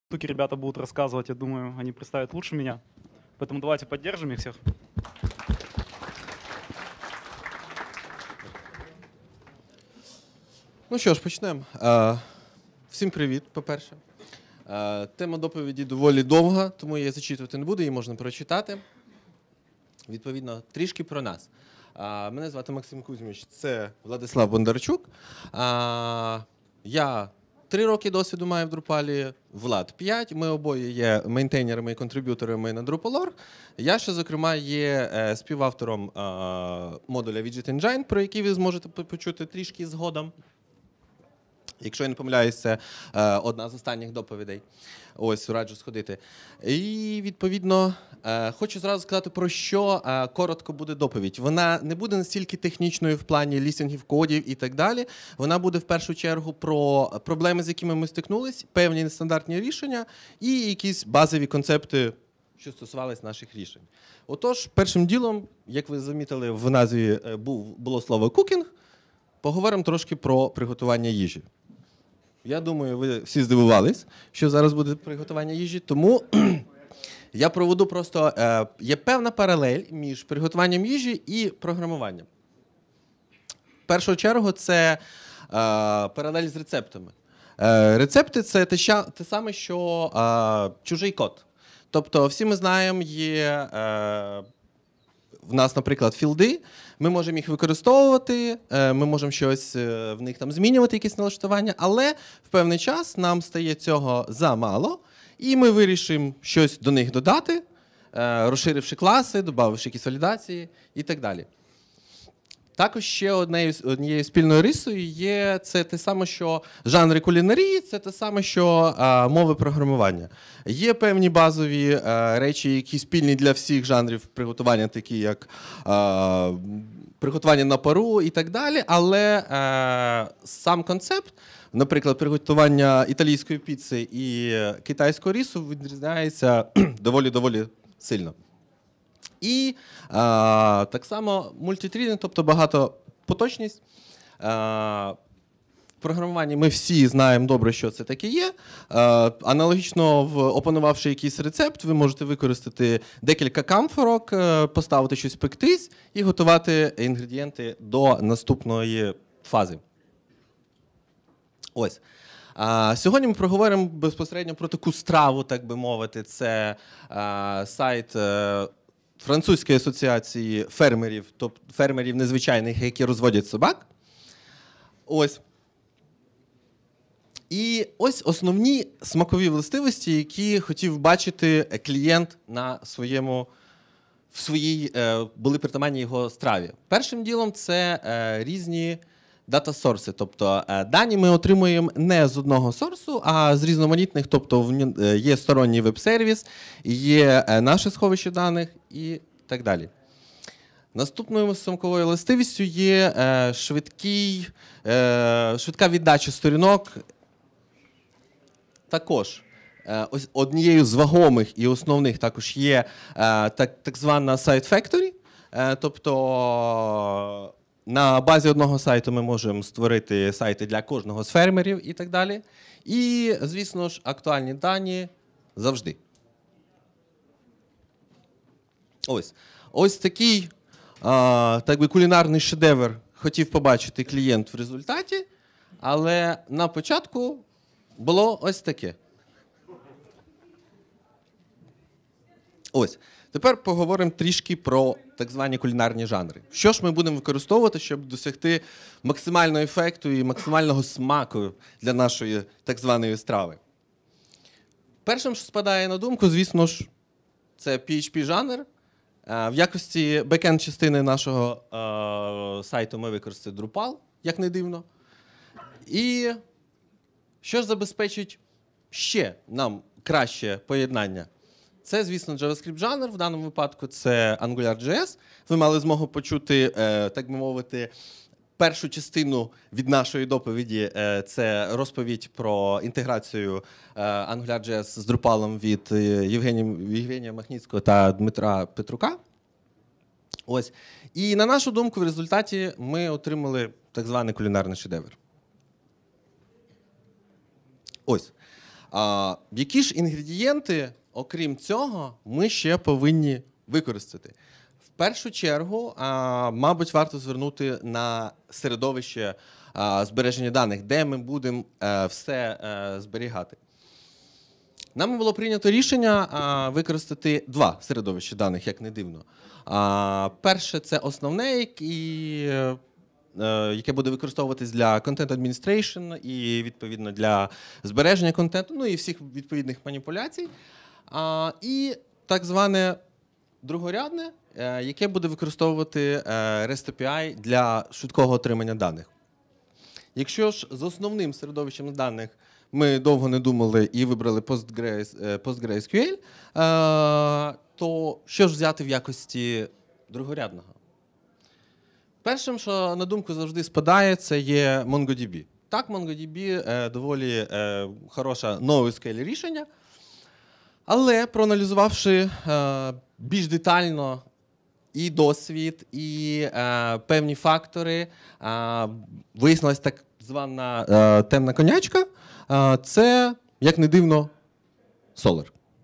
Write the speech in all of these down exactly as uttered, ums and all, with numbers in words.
Штуки ребята будут рассказывать, я думаю, они представят лучше меня. Поэтому давайте поддержим их всех. Ну що ж, почнемо. Е, Всім привіт, по-перше. Е, Тема доповіді доволі довга, тому я її зачитувати не буду, її можна прочитати. Відповідно, трішки про нас. Е, Мене звати Максим Кузьміч, це Владислав Бондарчук. Е, Я три роки досвіду маю в Drupal, Влад п'ять. Ми обоє є мейнтейнерами і контриб'юторами на Drupal.org. Я ще, зокрема, є е, співавтором е, модуля Widget Engine, про який ви зможете почути трішки згодом. Якщо я не помиляюсь, це е, одна з останніх доповідей. Ось, раджу сходити. І, відповідно, е, хочу зразу сказати, про що е, коротко буде доповідь. Вона не буде настільки технічною в плані лістингів, кодів і так далі. Вона буде в першу чергу про проблеми, з якими ми стикнулись, певні нестандартні рішення і якісь базові концепти, що стосувались наших рішень. Отож, першим ділом, як ви замітили, в назві був, було слово «кукінг», поговоримо трошки про приготування їжі. Я думаю, ви всі здивувались, що зараз буде приготування їжі, тому я проведу просто, е, є певна паралель між приготуванням їжі і програмуванням. В першу чергу це е, паралель з рецептами. Е, рецепти – це те, ща, те саме, що е, чужий код. Тобто всі ми знаємо, є е, в нас, наприклад, філди, ми можемо їх використовувати, ми можемо щось в них там змінювати, якісь налаштування, але в певний час нам стає цього замало, і ми вирішимо щось до них додати, розширивши класи, додавши якісь валідації і так далі. Також ще однією, однією спільною рисою є це те саме, що жанри кулінарії, це те саме, що а, мови програмування. Є певні базові а, речі, які спільні для всіх жанрів приготування, такі як а, приготування на пару і так далі, але а, сам концепт, наприклад, приготування італійської піци і китайського рису відрізняється доволі-доволі сильно. І а, так само мультитрідинг, тобто багатопоточність. А, в програмуванні ми всі знаємо добре, що це таке є. А, аналогічно, в, опанувавши якийсь рецепт, ви можете використати декілька камфорок, поставити щось пектись і готувати інгредієнти до наступної фази. Ось. А, сьогодні ми проговоримо безпосередньо про таку страву, так би мовити. Це а, сайт а, Французької асоціації фермерів, тобто фермерів незвичайних, які розводять собак. Ось. І ось основні смакові властивості, які хотів бачити клієнт на своєму, в своїй, е, були притаманні його страві. Першим ділом це е, різні дата-сорси, тобто е, дані ми отримуємо не з одного сорсу, а з різноманітних, тобто в, е, є сторонній веб-сервіс, є е, наше сховище даних і так далі. Наступною смаковою властивістю є е, швидкий, е, швидка віддача сторінок. Також е, ось однією з вагомих і основних також є е, так, так звана Site Factory, е, тобто на базі одного сайту ми можемо створити сайти для кожного з фермерів і так далі. І, звісно ж, актуальні дані завжди. Ось. Ось такий а, так би, кулінарний шедевр хотів побачити клієнт в результаті, але на початку було ось таке. Ось. Тепер поговоримо трішки про так звані кулінарні жанри. Що ж ми будемо використовувати, щоб досягти максимального ефекту і максимального смаку для нашої так званої страви? Першим, що спадає на думку, звісно ж, це пі ейч пі-жанр. В якості бекенд-частини нашого е, сайту ми використали Drupal, як не дивно. І що ж забезпечить ще нам краще поєднання? Це, звісно, JavaScript-жанр, в даному випадку це Angular.js. Ви мали змогу почути, е, так би мовити, першу частину від нашої доповіді – це розповідь про інтеграцію Angular.js з Drupal від Євгенія, Євгенія Махніцького та Дмитра Петрука. Ось. І на нашу думку, в результаті ми отримали так званий кулінарний шедевр. Ось. А, які ж інгредієнти, окрім цього, ми ще повинні використати? В першу чергу, а, мабуть, варто звернути на середовище а, збереження даних, де ми будемо а, все а, зберігати. Нами було прийнято рішення а, використати два середовища даних, як не дивно. А, перше – це основне, і, е, яке буде використовуватись для Content Administration і, відповідно, для збереження контенту, ну і всіх відповідних маніпуляцій. А, і так зване другорядне, е, яке буде використовувати е, REST ей пі ай для швидкого отримання даних. Якщо ж з основним середовищем даних ми довго не думали і вибрали PostgreSQL, то що ж взяти в якості другорядного? Першим, що на думку завжди спадає, це є MongoDB. Так, MongoDB доволі хороше NoSQL рішення, але проаналізувавши більш детально і досвід, і певні фактори, вияснилась так звана темна конячка. Це, як не дивно, Solr.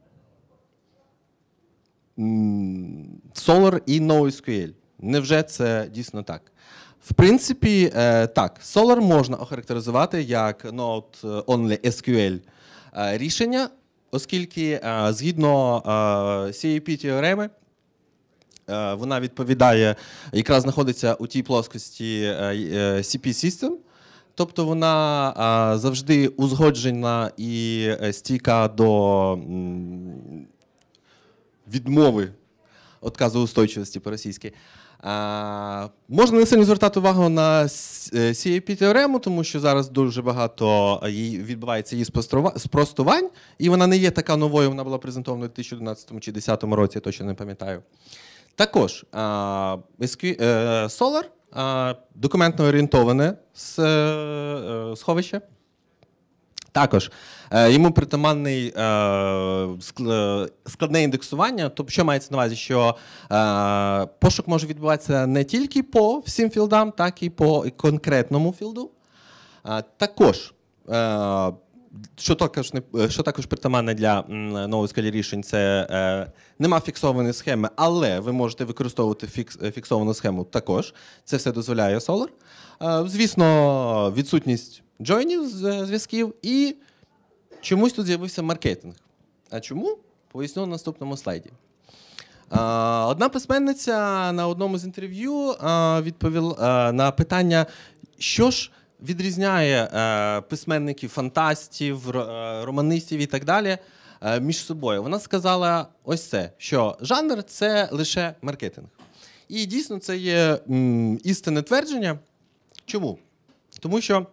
Solr і NoSQL. Невже це дійсно так? В принципі, так, Solr можна охарактеризувати як Node-only ес кю ель рішення, оскільки згідно сі ей пі-теореми вона відповідає, якраз знаходиться у тій плоскості сі пі-System, тобто вона а, завжди узгоджена і стійка до м, відмови отказоустойчивості по-російськи. А, можна не сильно звертати увагу на сі ей пі-теорему, тому що зараз дуже багато її, відбувається її спростувань, і вона не є така новою, вона була презентована у дві тисячі одинадцятому чи дві тисячі десятому році, я точно не пам'ятаю. Також а, Solr документно орієнтоване сховище. Також йому притаманний складне індексування. Тобто, що мається на увазі, що пошук може відбуватися не тільки по всім філдам, так і по конкретному філду. Також, що також, що також притаманне для NoSQL рішень, це нема фіксованої схеми, але ви можете використовувати фікс, фіксовану схему також. Це все дозволяє Solr. Звісно, відсутність джойнів, зв'язків, і чомусь тут з'явився маркетинг. А чому? Поясню на наступному слайді. Одна письменниця на одному з інтерв'ю відповіла на питання, що ж відрізняє письменників, фантастів, романистів і так далі між собою. Вона сказала ось це, що жанр – це лише маркетинг. І дійсно це є м, істинне твердження. Чому? Тому що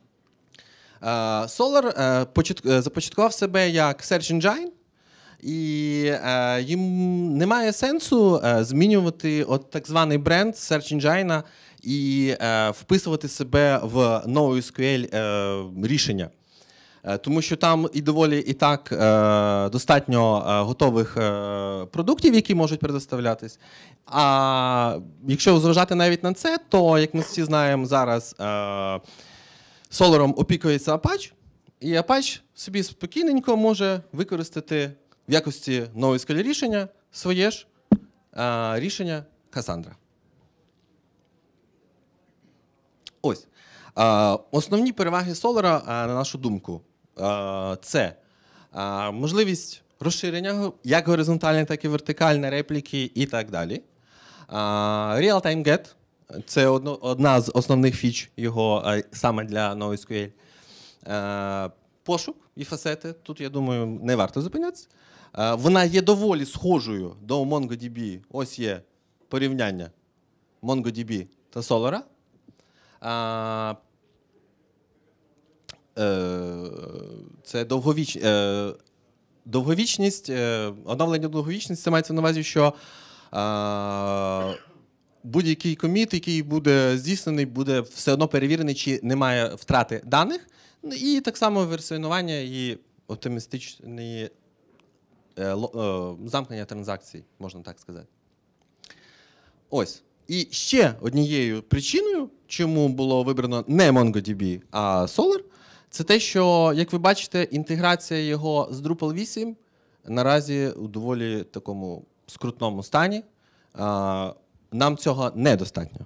Solr започаткував себе як Search Engine, і їм немає сенсу змінювати от так званий бренд Search Engine і вписувати себе в NoSQL рішення. Тому що там і доволі і так достатньо готових продуктів, які можуть предоставлятись. А якщо зважати навіть на це, то, як ми всі знаємо, зараз Solr опікується Apache, і Apache собі спокійненько може використати в якості NoSQL рішення своє ж рішення Cassandra. Ось. Основні переваги Solr, на нашу думку, це можливість розширення як горизонтальне, так і вертикальне, репліки і так далі. Real-time get – це одна з основних фіч його саме для NoSQL. Пошук і фасети, тут, я думаю, не варто зупинятися. Вона є доволі схожою до MongoDB. Ось є порівняння MongoDB та Solr. Це довговіч... довговічність, оновлення довговічності, це мається на увазі, що будь-який коміт, який буде здійснений, буде все одно перевірений, чи немає втрати даних. І так само версіонування і оптимістичне замкнення транзакцій, можна так сказати. Ось. І ще однією причиною, чому було вибрано не MongoDB, а Solr, це те, що, як ви бачите, інтеграція його з Drupal вісім наразі у доволі такому скрутному стані. Нам цього недостатньо.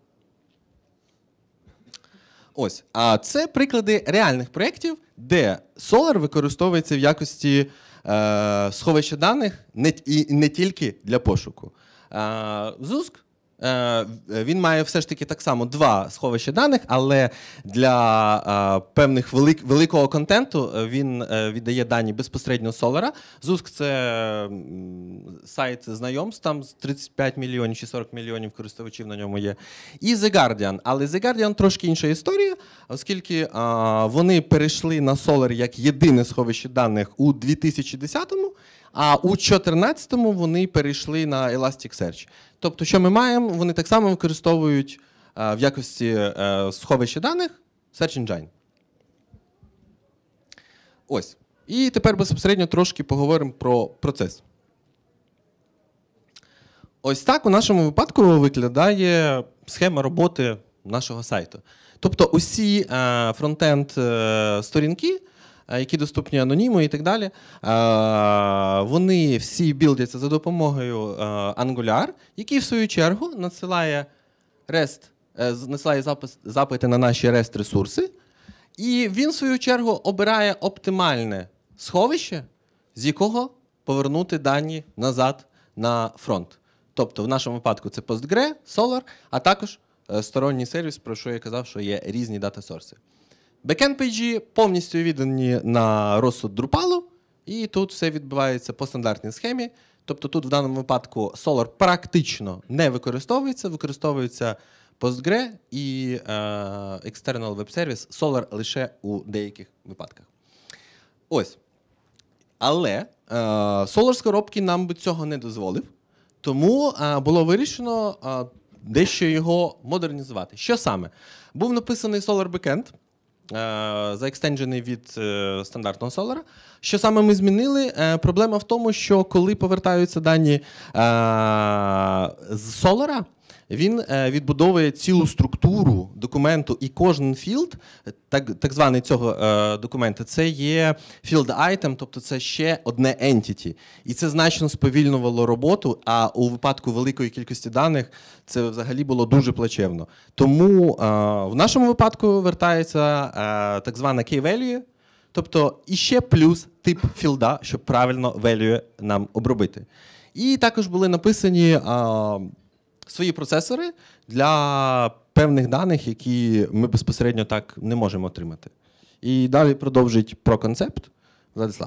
Ось. А це приклади реальних проєктів, де Solar використовується в якості е, сховища даних не, і не тільки для пошуку. Е, Зуск, е, він має все ж таки так само два сховища даних, але для е, певних велик, великого контенту він е, віддає дані безпосередньо з Solar. Зуск – це м, сайт знайомств, там з тридцять п'ять мільйонів чи сорок мільйонів користувачів на ньому є. І The Guardian. Але The Guardian трошки інша історія, оскільки е, вони перейшли на Solar як єдине сховище даних у дві тисячі десятому, а у дві тисячі чотирнадцятому вони перейшли на Elasticsearch. Тобто, що ми маємо? Вони так само використовують е, в якості е, сховища даних Search Engine. Ось. І тепер безпосередньо трошки поговоримо про процес. Ось так у нашому випадку виглядає схема роботи нашого сайту. Тобто усі е, фронтенд е, сторінки, які доступні аноніму і так далі, вони всі білдяться за допомогою Angular, який, в свою чергу, надсилає, REST, надсилає запис, запити на наші REST-ресурси, і він, в свою чергу, обирає оптимальне сховище, з якого повернути дані назад на фронт. Тобто, в нашому випадку це Postgre, Solar, а також сторонній сервіс, про що я казав, що є різні дата-сорси. Бекенд-пейджі повністю віддані на розсуд Drupal, і тут все відбувається по стандартній схемі. Тобто тут в даному випадку Solar практично не використовується, використовується Postgre і е, External Web Service Solar лише у деяких випадках. Ось. Але е, Solar з коробки нам би цього не дозволив, тому е, було вирішено е, дещо його модернізувати. Що саме? Був написаний Solar Backend, заекстенджений від стандартного Solar. Що саме ми змінили? Проблема в тому, що коли повертаються дані з Solar, він відбудовує цілу структуру документу, і кожен філд, так, так званий цього е, документа, це є field item, тобто це ще одне entity. І це значно сповільнювало роботу, а у випадку великої кількості даних це взагалі було дуже плачевно. Тому е, в нашому випадку вертається е, так звана key-value, тобто іще плюс тип філда, щоб правильно value нам обробити. І також були написані е, свої процесори для певних даних, які ми безпосередньо так не можемо отримати. І далі продовжить про концепт Владислав.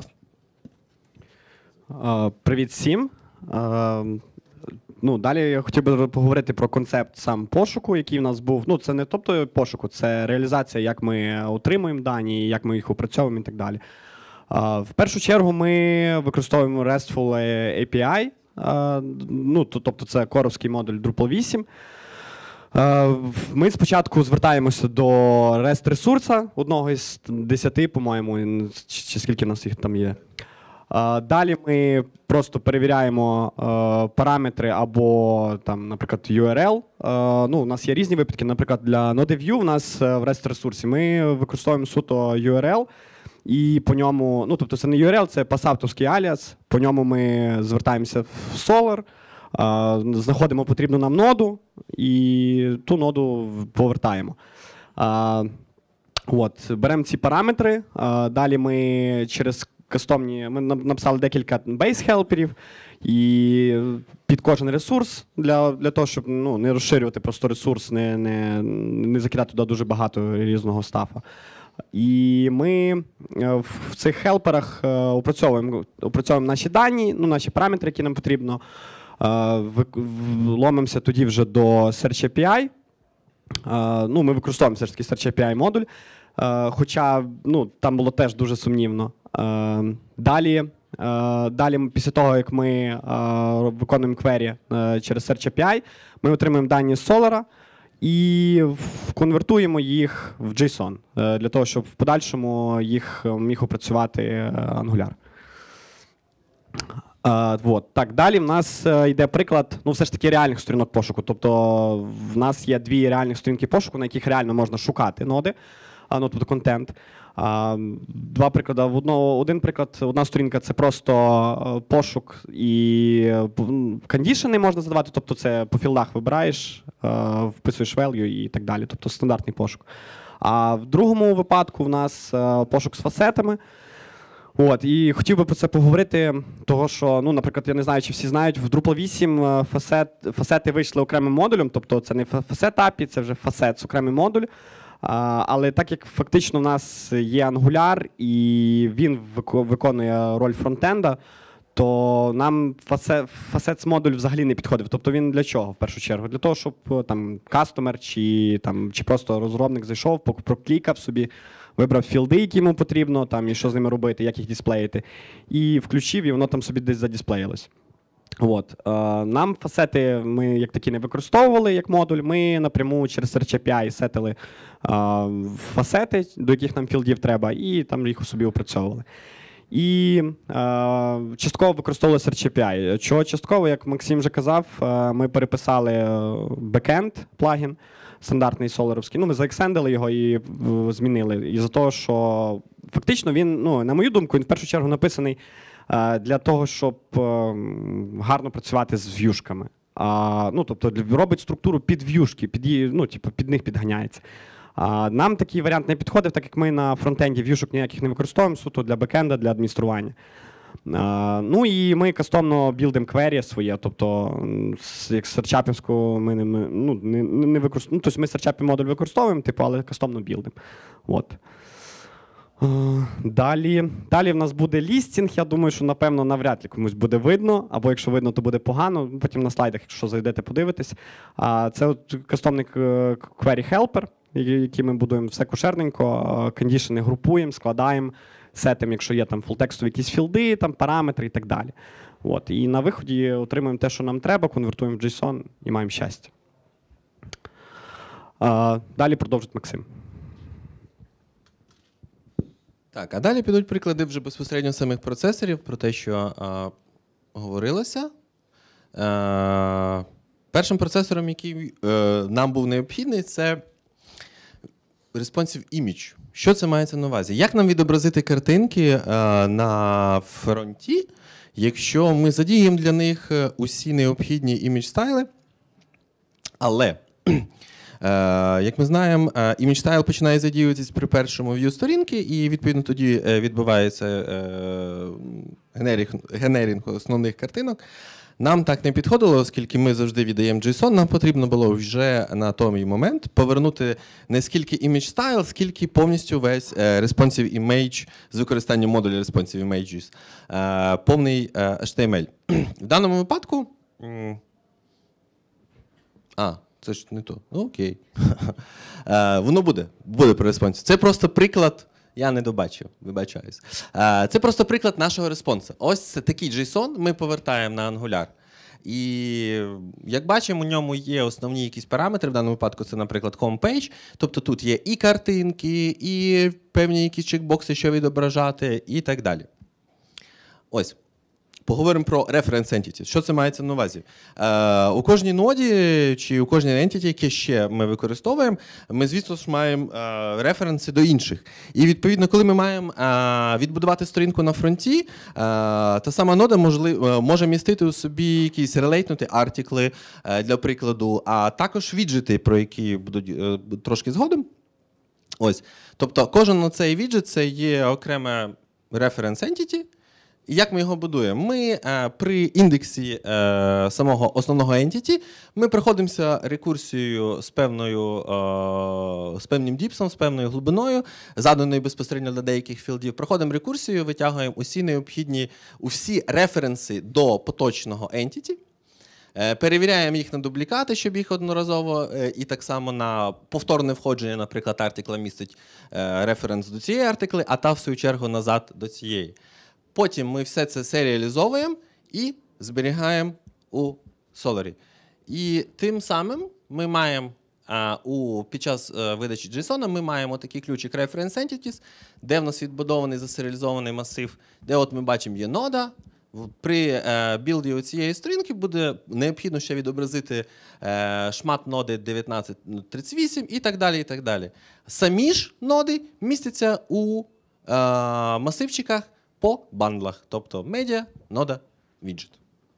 Uh, привіт всім. Uh, ну, далі я хотів би поговорити про концепт сам пошуку, який в нас був. Ну, це не тобто пошуку, це реалізація, як ми отримуємо дані, як ми їх опрацьовуємо і так далі. Uh, в першу чергу ми використовуємо RESTful ей пі ай. Uh, ну, тобто це коровський модуль Drupal вісім. Uh, ми спочатку звертаємося до REST-ресурса, одного із десяти, по-моєму, чи, чи скільки в нас їх там є. Uh, далі ми просто перевіряємо uh, параметри або, там, наприклад, ю ар ел. Uh, ну, у нас є різні випадки, наприклад, для Node.view у нас в REST-ресурсі ми використовуємо суто ю ар ел. І по ньому, ну, тобто це не ю ар ел, це пасавтовський аліас. По ньому ми звертаємося в Solar, uh, знаходимо потрібну нам ноду і ту ноду повертаємо. Uh, от, беремо ці параметри, uh, далі ми через кастомні, ми написали декілька бейс-хелперів і під кожен ресурс для, для того, щоб ну, не розширювати просто ресурс, не, не, не закидати туди дуже багато різного стафа. І ми в цих хелперах опрацьовуємо, опрацьовуємо наші дані, ну, наші параметри, які нам потрібно. Ломимося тоді вже до Search ей пі ай. Ну, ми використовуємо все ж таки Search ей пі ай модуль, хоча ну, там було теж дуже сумнівно. Далі, далі після того, як ми виконуємо квері через Search ей пі ай, ми отримуємо дані з Solar і конвертуємо їх в JSON, для того, щоб в подальшому їх міг опрацювати Angular. Uh, вот. Так, далі в нас uh, йде приклад, ну, все ж таки реальних сторінок пошуку. Тобто в нас є дві реальних сторінки пошуку, на яких реально можна шукати ноди, uh, ну, тобто контент. А, Два приклади. В одно, один приклад, одна сторінка це просто е, пошук і кондішени можна задавати, тобто це по філдах вибираєш, е, вписуєш value і так далі, тобто стандартний пошук. А в другому випадку в нас е, пошук з фасетами. От, і хотів би про це поговорити, того що, ну, наприклад, я не знаю, чи всі знають, в Drupal вісім фасет, фасети вийшли окремим модулем, тобто це не фасет ей пі ай, це вже фасет з окремий модуль. А, але так як фактично в нас є Angular і він виконує роль фронтенда, то нам фасет, фасет з модуль взагалі не підходив. Тобто він для чого, в першу чергу? Для того, щоб там кастомер чи, там, чи просто розробник зайшов, проклікав собі, вибрав філди, які йому потрібно, там, і що з ними робити, як їх дисплеїти, і включив, і воно там собі десь задисплеїлось. От. Е, нам фасети ми як такі не використовували як модуль, ми напряму через Search ей пі ай сетили е, фасети, до яких нам філдів треба, і там їх собі опрацьовували. І е, частково використовували Search ей пі ай. Чого частково, як Максим вже казав, е, ми переписали бекенд плагін, стандартний соларовський. Ну, ми заексендили його і е, змінили. І за того, що фактично він, ну, на мою думку, він в першу чергу написаний е, для того, щоб е, гарно працювати з в'юшками. А, ну, тобто робить структуру під в'юшки, під, її, ну, типу, під них підганяється. А, нам такий варіант не підходив, так як ми на фронтенді в'юшок ніяких не використовуємо, суто для бекенда, для адміністрування. А, ну і ми кастомно білдимо квері своє, тобто як серчапівську ми не, ми, ну, не, не використовуємо. Ну, тобто ми серчапі модуль використовуємо, типу, але кастомно білдимо. От. А, далі, далі в нас буде лістінг, я думаю, що, напевно, навряд ли комусь буде видно, або якщо видно, то буде погано. Потім на слайдах, якщо зайдете, подивитесь. А, це от кастомний query helper, які ми будуємо все кошерненько, кондішени групуємо, складаємо, сетимо, якщо є там фултекстові якісь філди, там параметри і так далі. От. І на виході отримуємо те, що нам треба, конвертуємо в JSON і маємо щастя. А, далі продовжить Максим. Так, а далі підуть приклади вже безпосередньо самих процесорів про те, що а, говорилося. А, першим процесором, який а, нам був необхідний, це Responsive Image. Що це мається на увазі? Як нам відобразити картинки а, на фронті, якщо ми задіємо для них усі необхідні імідж-стайли, але як ми знаємо, image style починає задіюватись при першому view сторінки, і відповідно тоді відбувається генерінг, генерінг основних картинок. Нам так не підходило, оскільки ми завжди віддаємо JSON, нам потрібно було вже на той момент повернути не скільки image style, скільки повністю весь responsive image з використанням модуля responsive images, повний ейч ті ем ель. В даному випадку... А, це ж не то. Ну, окей. Воно буде. Буде про респонсів. Це просто приклад. Я не добачив, вибачаюсь. Це просто приклад нашого респонсу. Ось це такий JSON ми повертаємо на Angular. І, як бачимо, у ньому є основні якісь параметри. В даному випадку це, наприклад, homepage. Тобто тут є і картинки, і певні якісь чекбокси, що відображати, і так далі. Ось. Поговоримо про reference entity. Що це мається на увазі? Е, у кожній ноді чи у кожній entity, яке ще ми використовуємо, ми, звісно ж, маємо е, референси до інших. І, відповідно, коли ми маємо е, відбудувати сторінку на фронті, е, та сама нода можли, може містити у собі якісь релейтнути артикли, е, для прикладу, а також віджити, про які будуть е, трошки згодом. Ось. Тобто, кожен цей віджит – це є окреме reference entity. І як ми його будуємо? Ми е, при індексі е, самого основного entity ми проходимося рекурсією з певною, е, з певним діпсом, з певною глибиною, заданою безпосередньо для деяких філдів. Проходимо рекурсію, витягуємо усі необхідні, усі референси до поточного entity, е, перевіряємо їх на дублікати, щоб їх одноразово, е, і так само на повторне входження, наприклад, артикла містить е, референс до цієї артикли, а та, в свою чергу, назад до цієї. Потім ми все це серіалізовуємо і зберігаємо у Solary. І тим самим ми маємо а, у, під час а, видачі JSON ми маємо такий ключик Reference Entities, де в нас відбудований засеріалізований масив, де от ми бачимо є нода, В- При е, білді цієї сторінки буде необхідно ще відобразити е, шмат ноди дев'ятнадцять тридцять вісім і так далі. І так далі. Самі ж ноди містяться у е, масивчиках по бандлах, тобто медіа, нода, віджит.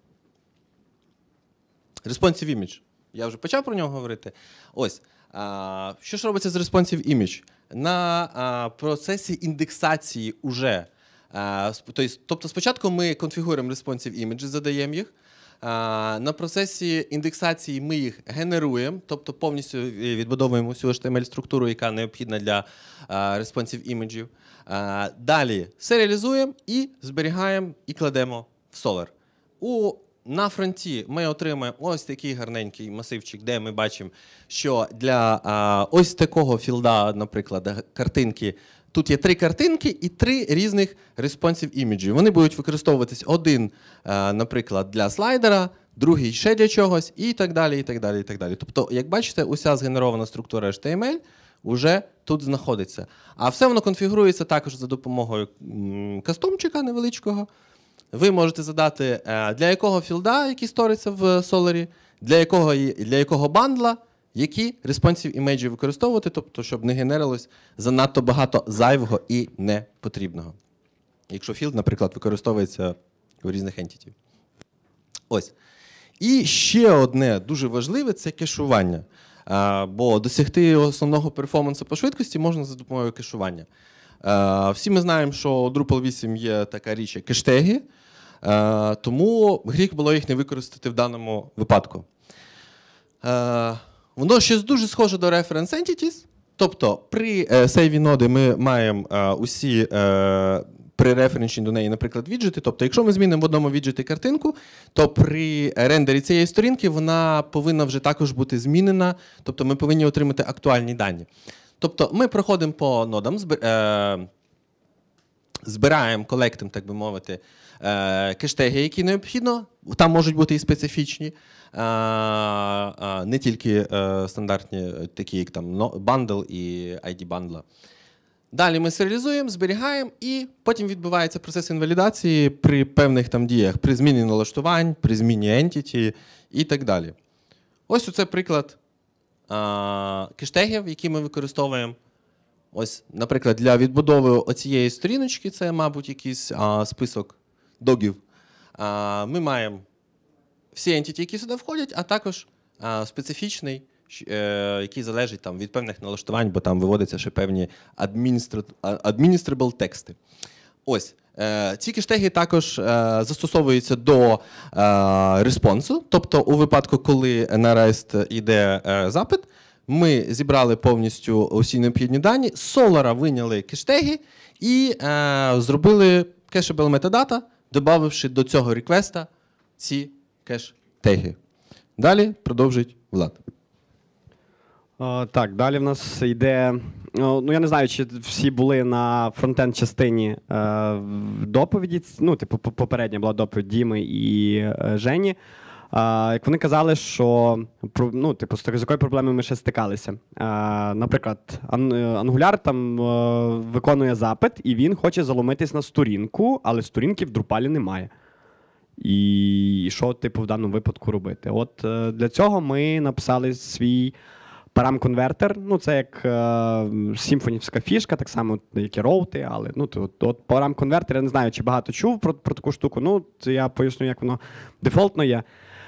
Responsive image. Я вже почав про нього говорити. Ось. А, що ж робиться з Responsive image? На а, процесі індексації уже. А, сп- тобто спочатку ми конфігуємо Responsive images, задаємо їх. А, на процесі індексації ми їх генеруємо, тобто повністю відбудовуємо всю ейч ті ем ель-структуру, яка необхідна для а, Responsive іміджів. А, далі серіалізуємо і зберігаємо і кладемо в Solar. У На фронті ми отримаємо ось такий гарненький масивчик, де ми бачимо, що для а, ось такого філда, наприклад, картинки, тут є три картинки і три різних responsive іміджі. Вони будуть використовуватись один, а, наприклад, для слайдера, другий ще для чогось, і так далі, і так далі, і так далі. Тобто, як бачите, уся згенерована структура ейч ті ем ель вже тут знаходиться. А все воно конфігурується також за допомогою м, кастомчика невеличкого. Ви можете задати, для якого філда, який сториться в Solar, для якого, для якого бандла, які responsive імеджі використовувати, тобто, щоб не генерилось занадто багато зайвого і непотрібного. Якщо філд, наприклад, використовується у різних ентітів. Ось. І ще одне дуже важливе – це кешування. Бо досягти основного перформансу по швидкості можна за допомогою кешування. Всі ми знаємо, що у Drupal вісім є така річ, як кештеги, тому гріх було їх не використати в даному випадку. Воно щось дуже схоже до Reference Entities, тобто при сейві ноди ми маємо усі приреференчені до неї, наприклад, віджити. Тобто, якщо ми змінимо в одному віджиті картинку, то при рендері цієї сторінки вона повинна вже також бути змінена, тобто ми повинні отримати актуальні дані. Тобто ми проходимо по нодам, збираємо, колектимо, так би мовити, кештеги, які необхідно. Там можуть бути і специфічні, не тільки стандартні, такі як там bundle і ай ді бандла. Далі ми серіалізуємо, зберігаємо, і потім відбувається процес інвалідації при певних там діях, при зміні налаштувань, при зміні entity і так далі. Ось оце приклад кештегів, які ми використовуємо. Ось, наприклад, для відбудови оцієї сторіночки, це, мабуть, якийсь а, список догів. А, ми маємо всі entity, які сюди входять, а також а, специфічний, е, який залежить там, від певних налаштувань, бо там виводяться ще певні administrable тексти. Ось. Е, ці кештеги також е, застосовуються до е, респонсу, тобто у випадку, коли на REST йде е, запит, ми зібрали повністю усі необхідні дані, з Solar виняли кештеги і е, зробили cacheable метадата, додавши до цього реквеста ці кеш-теги. Далі продовжить Влад. О, так, далі в нас йде. Ну, я не знаю, чи всі були на фронтенд частині е, доповіді. Ну, типу, попередня була доповідь Діми і е, Жені. Uh, як вони казали, що ну, типу, з такою проблемою ми ще стикалися. Uh, наприклад, Angular там uh, виконує запит, і він хоче заломитись на сторінку, але сторінки в Drupal немає. І що, типу, в даному випадку робити? От uh, для цього ми написали свій парам-конвертер. Ну, це як uh, симфонівська фішка, так само, як і роути, але ну, от, от парам-конвертер, я не знаю, чи багато чув про, про таку штуку. Ну, я поясню, як воно дефолтно є.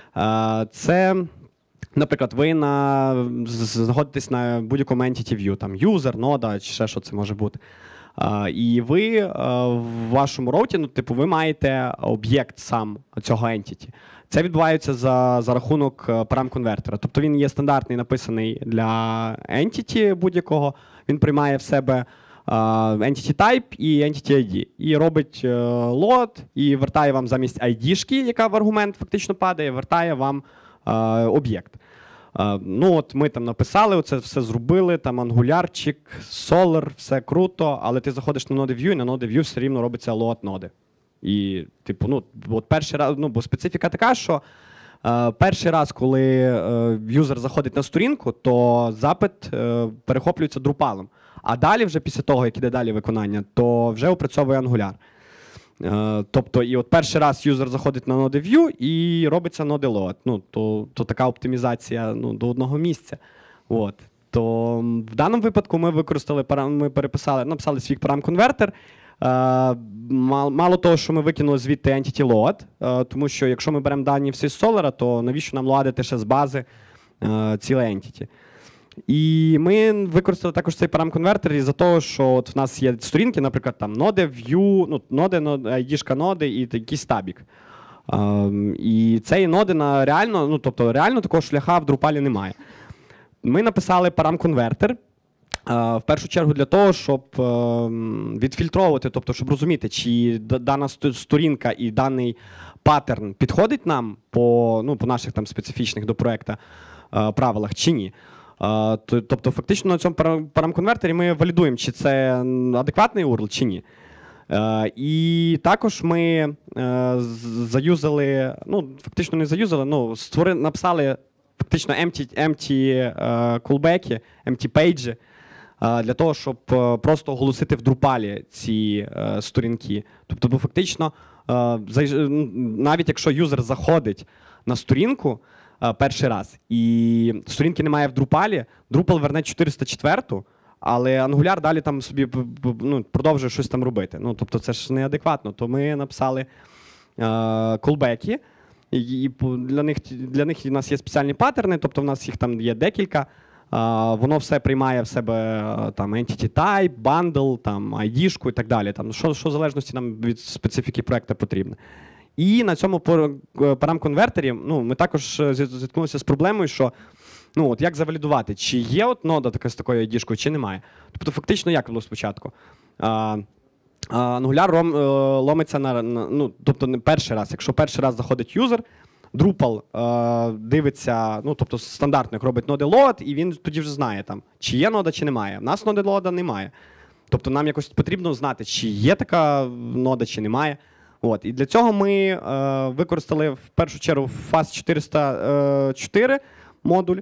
Це, наприклад, ви на, знаходитесь на будь-якому entity view, там user, нода, чи ще що це може бути. І ви в вашому роуті, ну, типу, ви маєте об'єкт сам цього entity. Це відбувається за, за рахунок парам-конвертера. Тобто він є стандартний, написаний для entity будь-якого. Він приймає в себе entity type і entity ай ді. І робить load, і вертає вам замість ай ді-шки, яка в аргумент фактично падає, вертає вам об'єкт. Ну от ми там написали, це все зробили, там ангулярчик, Solar, все круто, але ти заходиш на ноди view, і на ноди view все рівно робиться load ноди. І, типу, ну, от перший раз, ну, бо специфіка така, що е, перший раз, коли е, юзер заходить на сторінку, то запит е, перехоплюється Drupal'ом. А далі, вже після того, як іде далі виконання, то вже опрацьовує Angular. Е, тобто, і от перший раз юзер заходить на ноди view і робиться ноди load. Ну, то, то така оптимізація ну, до одного місця. От. То в даному випадку ми використали, ми переписали, написали свій парам-конвертер. Uh, мало того, що ми викинули звідти Entity Load, uh, тому що якщо ми беремо дані всі з Solr, то навіщо нам лоадити ще з бази uh, ціле Entity. І ми використали також цей парам-конвертер із-за того, що от в нас є сторінки, наприклад, там ноди, view, ну, ноди, ай ді-шка ноди і якийсь табік. Uh, і цієї ноди на реально, ну, тобто реально такого шляха в Drupal немає. Ми написали парам-конвертер, Uh, в першу чергу для того, щоб uh, відфільтровувати, тобто, щоб розуміти, чи дана сторінка і даний паттерн підходить нам по, ну, по наших там специфічних до проекту uh, правилах, чи ні. Uh, то, тобто, фактично на цьому парам-конвертері ми валідуємо, чи це адекватний ю ар ел, чи ні. Uh, і також ми uh, заюзали, ну, фактично не заюзали, ну, створи, написали фактично empty, empty uh, callback, empty page, для того, щоб просто оголосити в Drupal ці uh, сторінки. Тобто, бо фактично, uh, навіть якщо юзер заходить на сторінку uh, перший раз, і сторінки немає в Drupal, Drupal верне чотириста четверту, але Angular далі там собі ну, продовжує щось там робити. Ну, тобто це ж неадекватно. То ми написали uh, callback, і для них, для них у нас є спеціальні паттерни, тобто в нас їх там є декілька. Uh, воно все приймає в себе uh, там entity type, bundle, там ай ді-шку і так далі. Там, що, що в залежності нам від специфіки проекту потрібно. І на цьому парам-конвертері ну, ми також зіткнулися з проблемою, що ну, от як завалідувати, чи є от нода така з такою ай ді-шкою, чи немає. Тобто фактично як було спочатку? Uh, uh, Angular ром, uh, ломиться на, на, ну, тобто не перший раз. Якщо перший раз заходить юзер, Drupal е, дивиться, ну, тобто стандартно, як робить ноди load, і він тоді вже знає, там, чи є нода, чи немає. У нас ноди load немає. Тобто нам якось потрібно знати, чи є така нода, чи немає. От. І для цього ми е, використали в першу чергу фаст чотириста чотири модуль.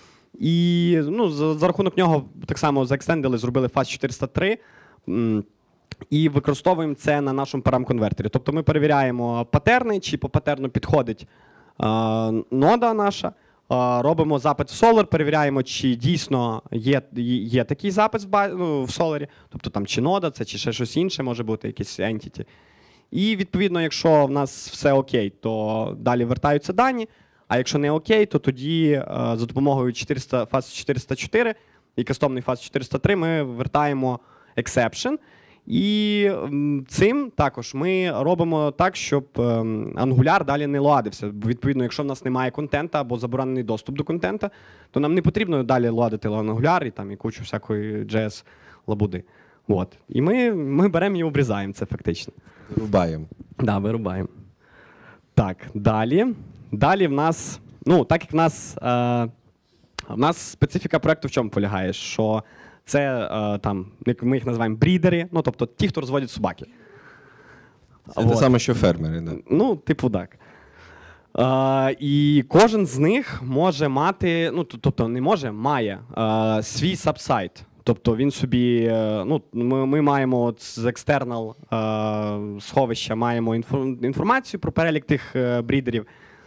І ну, за, за рахунок нього так само заекстендили, зробили фаст чотириста три. М І використовуємо це на нашому парам-конвертері. Тобто ми перевіряємо патерни, чи по патерну підходить Uh, нода наша, uh, робимо запит в Solr, перевіряємо, чи дійсно є, є такий запит в, ну, в Solr, тобто там чи нода, це чи ще щось інше, може бути якісь entity. І відповідно, якщо в нас все окей, то далі вертаються дані, а якщо не окей, то тоді uh, за допомогою чотириста, фаз чотириста чотири і кастомний фаз чотириста три ми вертаємо exception. І цим також ми робимо так, щоб Angular далі не лоадився. Бо, відповідно, якщо в нас немає контенту або заборонений доступ до контенту, то нам не потрібно далі лоадити Angular і, там, і кучу всякої джей ес-лабуди. От. І ми, ми беремо і обрізаємо це фактично. Вирубаємо. Так, да, вирубаємо. Так, далі. Далі в нас, ну, так як в нас, е, в нас специфіка проєкту в чому полягає, що це е, там, ми їх називаємо брідери, ну, тобто ті, хто розводять собаки. Це те саме, що фермери, да? Ну, типу так. Е, і кожен з них може мати, ну, тобто не може, має е, свій сабсайт. Тобто він собі, е, ну, ми, ми маємо от з екстернал е, сховища маємо інфор, інформацію про перелік тих е, брідерів.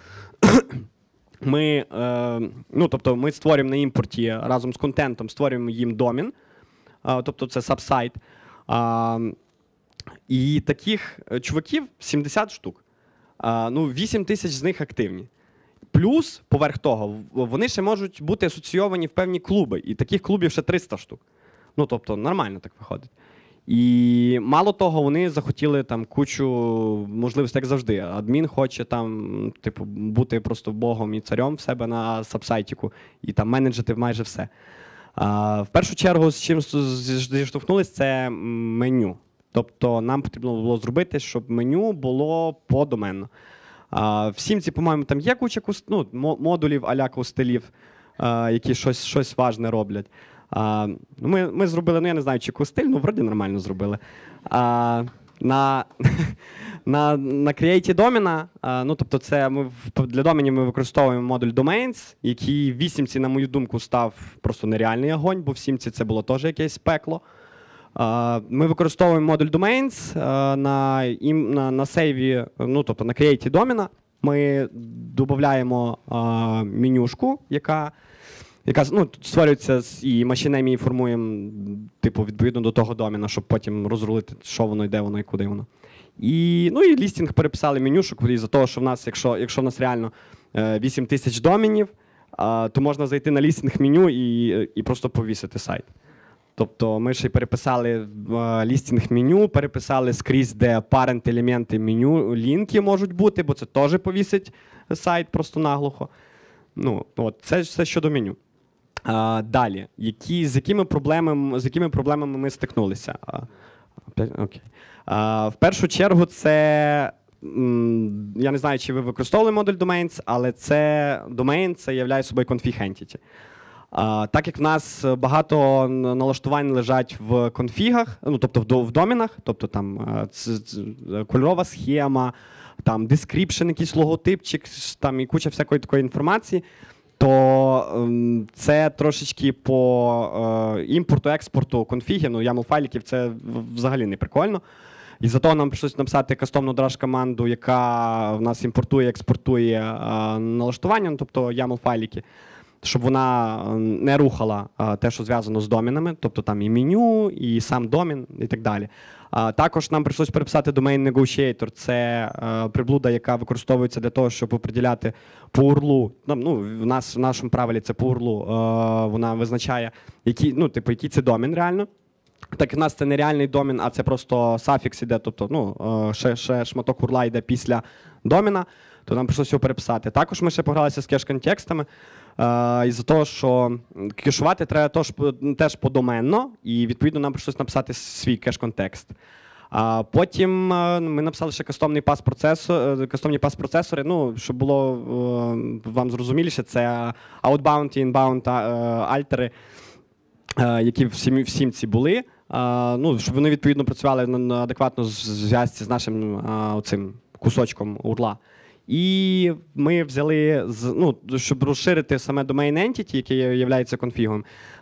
Ми, е, ну, тобто ми створюємо на імпорті разом з контентом, створюємо їм домін, е, тобто це сабсайт. Е, і таких чуваків сімдесят штук. Е, ну, вісім тисяч з них активні. Плюс, поверх того, вони ще можуть бути асоційовані в певні клуби. І таких клубів ще триста штук. Ну, тобто, нормально так виходить. І мало того, вони захотіли там кучу можливостей, як завжди. Адмін хоче там, типу, бути просто богом і царем в себе на сабсайтіку і там менеджити майже все. А, в першу чергу, з чим зіштовхнулись, це меню. Тобто нам потрібно було зробити, щоб меню було подоменно. А, в Сімці, по-моєму, там є куча куст... ну, модулів а-ля костелів, а, які щось, щось важне роблять. А, ми, ми зробили, ну я не знаю, чи костиль, ну вроді нормально зробили. А, на, на, на Create домена, а, ну тобто це ми для доменів ми використовуємо модуль Domains, який в вісімці, на мою думку, став просто нереальний огонь, бо в сімці це було теж якесь пекло. Е, Ми використовуємо модуль Domains е, на, ім- на, на сейві, ну, тобто на create домена. Ми додаємо е, менюшку, яка, яка ну, створюється з- і машинами її формуємо типу, відповідно до того домена, щоб потім розрулити, що воно, і де воно і куди воно. І, ну, і лістінг переписали менюшок, із-за того, що в нас, якщо, якщо в нас реально е, вісім тисяч доменів, е, то можна зайти на лістінг меню і, і просто повісити сайт. Тобто ми ще й переписали е, лістінг меню, переписали скрізь, де парент елементи меню, лінки можуть бути, бо це теж повісить сайт просто наглухо. Ну, от, це все щодо меню. А, далі, які, з, якими проблемами, з якими проблемами ми стикнулися? А, опять? Окей. А, в першу чергу, це, м, я не знаю, чи ви використовували модуль Domains, але це domain це являє собою config entity. А, так як в нас багато налаштувань лежать в конфігах, ну, тобто в, до, в доменах, тобто там а, ц, ц, кольорова схема, там description, якийсь логотипчик, там і куча всякої такої інформації, то ем, це трошечки по е, імпорту-експорту конфігів, ну, ямл-файликів, це в- взагалі не прикольно. І за того нам прийшлося написати кастомну драж-команду, яка в нас імпортує, експортує е, налаштування, ну, тобто ямл-файлики, щоб вона е, не рухала е, те, що зв'язано з доменами, тобто там і меню, і сам домен, і так далі. А, також нам прийшлося переписати Domain Negotiator. Це е, приблуда, яка використовується для того, щоб определяти по урлу. Ну, ну, в нас в нашому правилі це по урлу. Е, вона визначає, які, ну, типу, який це домен реально. Так як в нас це не реальний домен, а це просто суфікс іде, тобто ну, е, ще, ще шматок урла йде після домена, то нам прийшлося його переписати. Також ми ще погралися з кеш-контекстами. Uh, із-за того, що кешувати треба тож, теж подоменно, і відповідно нам прийшлося написати свій кеш-контекст. Uh, потім uh, ми написали ще кастомний пас-процесор, кастомні пас-процесори, ну, щоб було uh, вам зрозуміліше, це outbound і inbound uh, альтери, uh, які в, сім, в сімці були, uh, ну, щоб вони відповідно працювали на, на адекватно в зв'язці з нашим uh, оцим кусочком урла. І ми взяли, ну, щоб розширити саме domain entity, який є конфігом,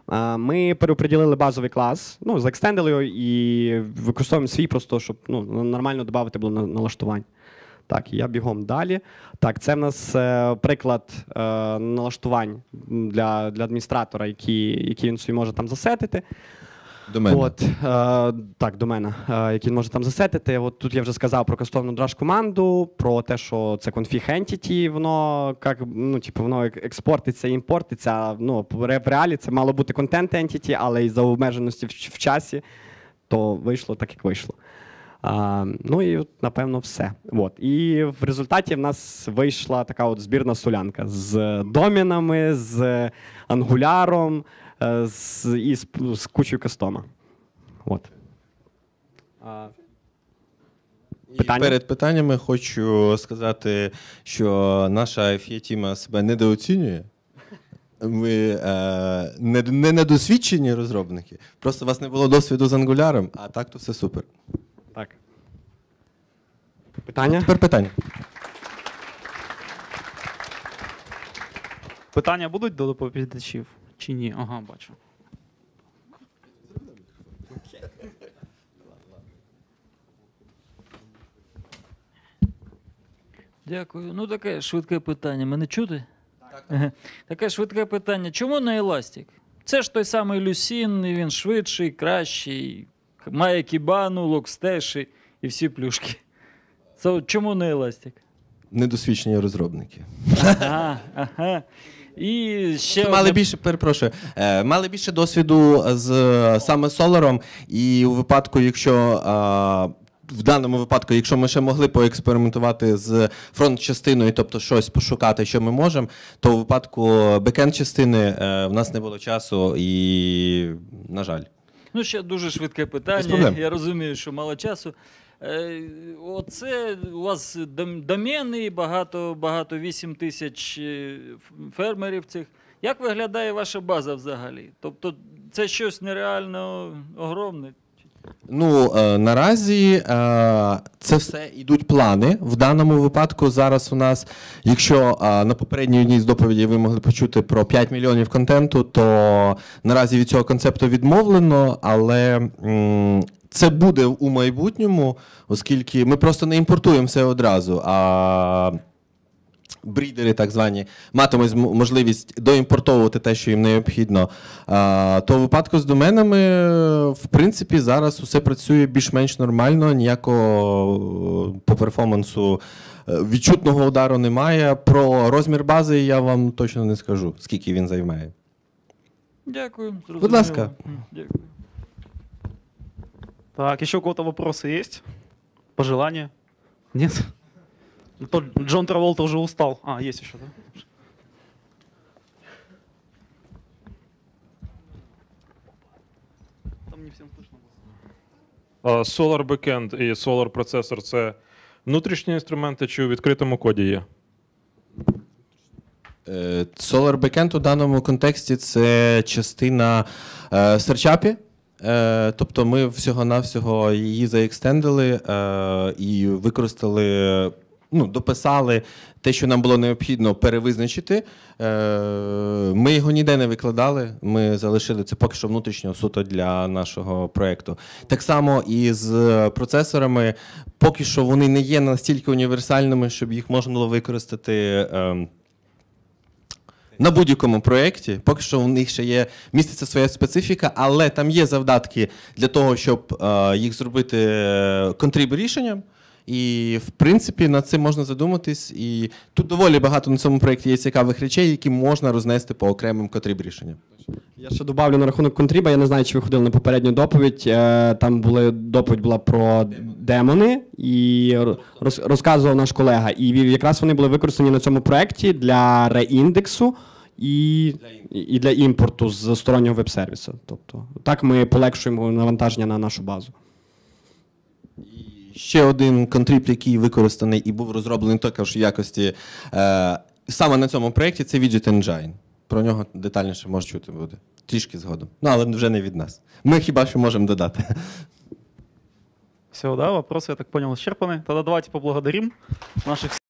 ми переоприділили базовий клас, ну, заекстендили його і використовуємо свій просто, щоб ну, нормально додати було налаштувань. Так, я бігом далі. Так, це в нас е, приклад е, налаштувань для, для адміністратора, які, які він собі може там засетити. До мене. От, е, так, до мене, е, який він може там засетити. От тут я вже сказав про кастомну драж-команду, про те, що це config entity, воно, як, ну, типу, воно експортиться і імпортиться. Ну, в реалі це мало бути content entity, але із-за обмеженості в, в часі, то вийшло так, як вийшло. А, ну і, от, напевно, все. От. І в результаті в нас вийшла така от збірна солянка з домінами, з ангуляром, з, і з, з кучою кастома. От. А, І питання? перед питаннями хочу сказати, що наша еф і тіма себе недооцінює. Ми е, не, не недосвідчені розробники. Просто у вас не було досвіду з ангуляром, а так то все супер. Так. Питання? Тепер питання. Питання будуть до доповідачів чи ні? Ага, бачу. Дякую. Ну, таке швидке питання. Мене чути? Так. так. Таке швидке питання. Чому не Elastic? Це ж той самий Lucene, і він швидший, кращий, має кібану, локстеші і всі плюшки. Це от чому не Elastic? Недосвідчені розробники. Ага, ага. І ще Мали одне- більше, перепрошую, е, мали більше досвіду з е, саме Solar, і у випадку, якщо е, в даному випадку, якщо ми ще могли поекспериментувати з фронт-частиною, тобто щось пошукати, що ми можемо, то у випадку бекенд-частини е, в нас не було часу і, на жаль. Ну, ще дуже швидке Без питання. проблем. Я розумію, що мало часу. Е, Оце у вас дом- домени, багато, багато вісім тисяч е, ф- фермерів цих. Як виглядає ваша база взагалі? Тобто це щось нереально огромне? Ну, е, наразі е, це все йдуть плани. В даному випадку зараз у нас, якщо е, на попередній одній з доповідей ви могли почути про п'ять мільйонів контенту, то наразі від цього концепту відмовлено, але м, це буде у майбутньому, оскільки ми просто не імпортуємо все одразу, а брідери, так звані, матимуть зм- можливість доімпортовувати те, що їм необхідно. А, то в випадку з доменами, в принципі, зараз усе працює більш-менш нормально, ніякого по перформансу е, відчутного удару немає. Про розмір бази я вам точно не скажу, скільки він займає. Дякую. Будь зрозуміло. ласка. Дякую. Так, еще у кого-то вопросы есть? Пожелания? Нет? Ну, то Джон Траволта уже устал. А, есть еще, да? Там не всем слышно было. А Solar Backend і Solar Processor – це внутрішні інструменти чи у відкритому коді є? Е, Solar Backend у даному контексті це частина е, серчапі. Е, тобто ми всього-навсього її заекстендили е, і використали, ну, дописали те, що нам було необхідно перевизначити. Е, ми його ніде не викладали, ми залишили це поки що внутрішньо суто для нашого проєкту. Так само і з процесорами, поки що вони не є настільки універсальними, щоб їх можна було використати е, на будь-якому проєкті. Поки що у них ще є, міститься своя специфіка, але там є завдатки для того, щоб е, їх зробити контриб рішенням. І, в принципі, над цим можна задуматись. І тут доволі багато на цьому проєкті є цікавих речей, які можна рознести по окремим контриб рішенням. Я ще добавлю на рахунок контріба. Я не знаю, чи ви ходили на попередню доповідь. Е, Там були доповідь була про демони, і роз- розказував наш колега. І якраз вони були використані на цьому проєкті для реіндексу і, і для імпорту з стороннього веб-сервісу. Тобто, так ми полегшуємо навантаження на нашу базу. Ще один контриб, який використаний і був розроблений також в якості е, саме на цьому проєкті, це Widget Engine. Про нього детальніше може чути буде. Трішки згодом. Ну, але вже не від нас. Ми хіба що можемо додати. Все, да, вопросы, я так понял, исчерпаны. Тогда давайте поблагодарим наших